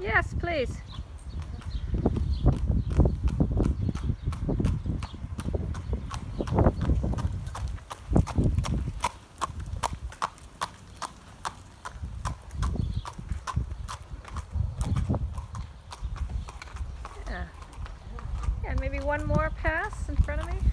Yes, please. Yeah. Yeah, maybe one more pass in front of me.